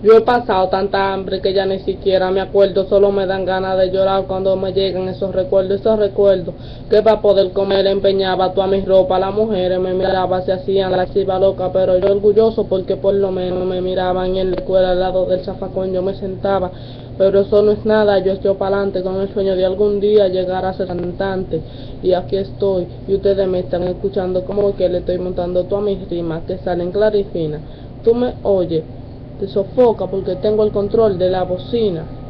Yo he pasado tanta hambre que ya ni siquiera me acuerdo, solo me dan ganas de llorar cuando me llegan esos recuerdos que para poder comer empeñaba toda mi ropa, las mujeres me miraban, se hacían la chiva loca, pero yo orgulloso porque por lo menos me miraban y en la escuela al lado del zafacón yo me sentaba, pero eso no es nada, yo estoy para adelante con el sueño de algún día llegar a ser cantante, y aquí estoy, y ustedes me están escuchando como que le estoy montando todas mis rimas que salen clarifinas, tú me oyes, te sofoca porque tengo el control de la bocina.